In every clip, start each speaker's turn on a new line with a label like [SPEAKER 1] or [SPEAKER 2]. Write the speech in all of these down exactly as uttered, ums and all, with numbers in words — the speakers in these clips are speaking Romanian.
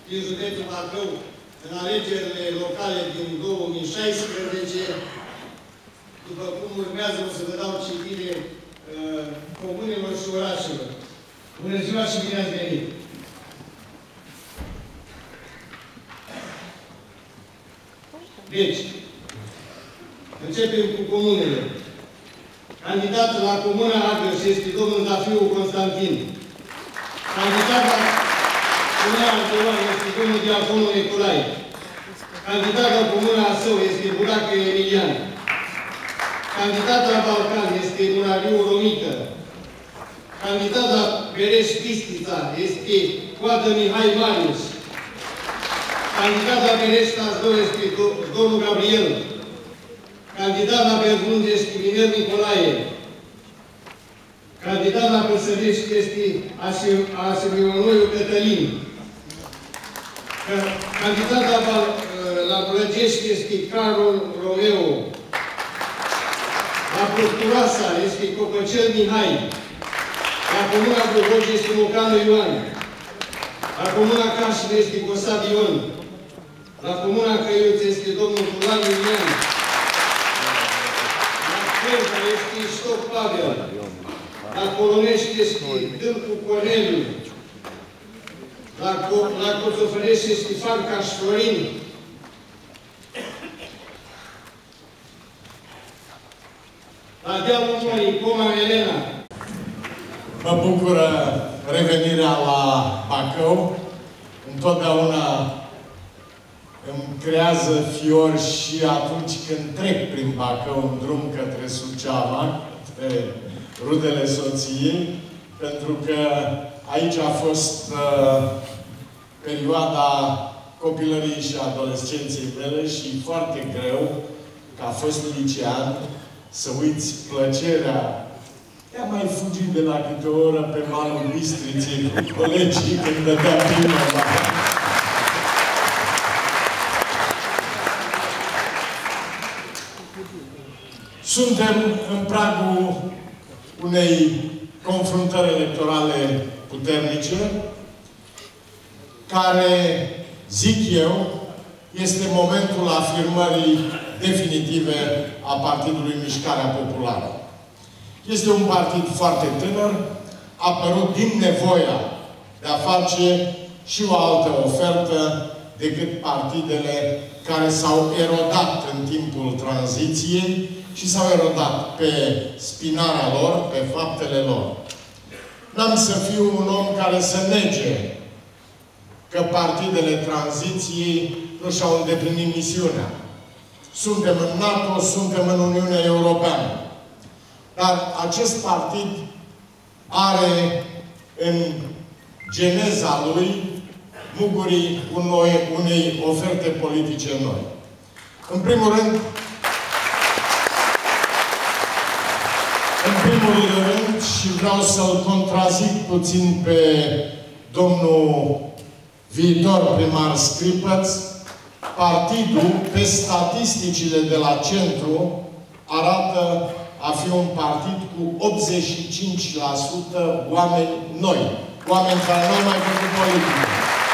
[SPEAKER 1] din județul Bacău în alegerile locale din două mii șaisprezece. După cum urmează, o să vă dau citire uh, comunelor și orașelor. Bună ziua și bine ați venit! Deci, începem cu comunele. Candidat la Comuna Agrăș este domnul Zafiu Constantin. Candidat la Comuna Ardeoan este domnul Diaconul Nicolae. Candidat la Comuna Asău este Buracă Emilian. Candidat la Balcan este Murariu Romică. Candidat la Bereș Bistrița este Coadă Mihai Marius. Candidat la Bereș Tazdor este domnul Gabriel. Candidat la Belgrunge este Minel Nicolae. Candidat la Păsărești este Asemionoiu Cătălin. Candidat la, la Brăgești este Carol Romeo. La Purturoasa este Copăcel Mihai. La Comuna Buhoj este Mocanu Ioan. La Comuna Cașin este Cosad Ion. La Comuna Căiuț este domnul Culan Iulian. La Crenta este Ștop Pavel. La Colonești este Dâlcu Corneliu. La, Co la Coțofărești este Farcaș Florin. La Dealul Morii, Coma Elena.
[SPEAKER 2] Mă bucură revenirea la Bacău. Întotdeauna îmi creează fiori și atunci când trec prin Bacău, în drum către Suceava, către rudele soției, pentru că aici a fost uh, perioada copilăriei și adolescenței mele și foarte greu, că a fost licean, să uiți plăcerea de a mai fugi de la câte o oră pe malul Bistriței cu colegii când dădea prima dată. Suntem în pragul unei confruntări electorale puternice, care, zic eu, este momentul afirmării definitive a Partidului Mișcarea Populară. Este un partid foarte tânăr, apărut din nevoia de a face și o altă ofertă decât partidele care s-au erodat în timpul tranziției și s-au erodat pe spinarea lor, pe faptele lor. N-am să fiu un om care să nege că partidele tranziției nu și-au îndeplinit misiunea. Suntem în NATO, suntem în Uniunea Europeană. Dar acest partid are în geneza lui mugurii unei, unei oferte politice noi. În primul rând, în primul rând, și vreau să-l contrazic puțin pe domnul viitor primar Scripăț, partidul, pe statisticile de la centru, arată a fi un partid cu optzeci și cinci la sută oameni noi. Oameni care nu au mai făcut politică.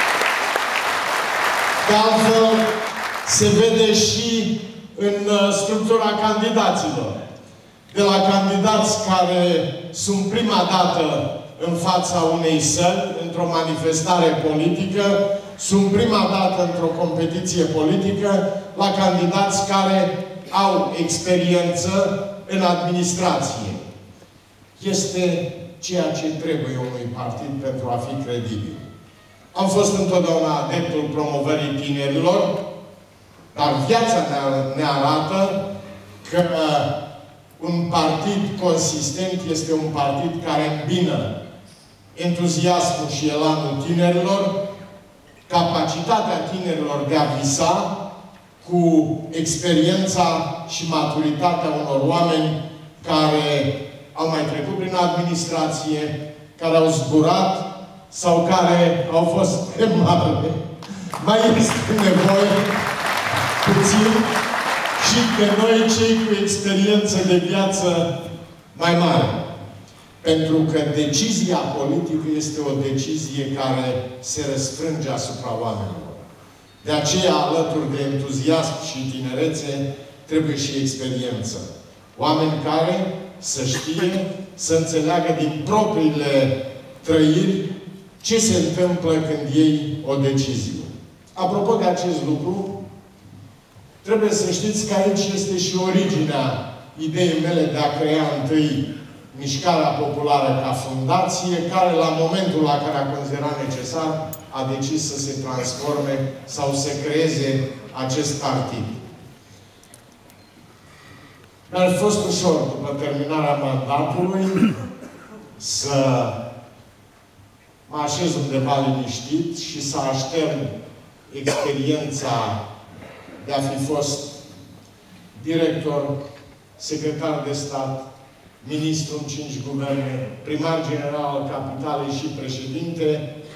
[SPEAKER 2] De altfel, se vede și în structura candidaților. De la candidați care sunt prima dată în fața unei săli, într-o manifestare politică, sunt prima dată într-o competiție politică, la candidați care au experiență în administrație. Este ceea ce trebuie unui partid pentru a fi credibil. Am fost întotdeauna adeptul promovării tinerilor, dar viața ne arată că un partid consistent este un partid care îmbină entuziasmul și elanul tinerilor, capacitatea tinerilor de a visa cu experiența și maturitatea unor oameni care au mai trecut prin administrație, care au zburat sau care au fost pe mare. Mai este nevoie puțin și de noi, cei cu experiență de viață mai mare. Pentru că decizia politică este o decizie care se răsfrânge asupra oamenilor. De aceea, alături de entuziasm și tinerețe, trebuie și experiență. Oameni care să știe, să înțeleagă din propriile trăiri ce se întâmplă când iei o decizie. Apropo de acest lucru, trebuie să știți că aici este și originea ideii mele de a crea întâi Mișcarea Populară ca fundație, care la momentul la care a considerat necesar, a decis să se transforme sau să creeze acest partid. Mi-a fost ușor, după terminarea mandatului, să mă așez undeva liniștit și să aștern experiența de a fi fost director, secretar de stat, ministru în cinci guverne, primar general al capitalei și președinte,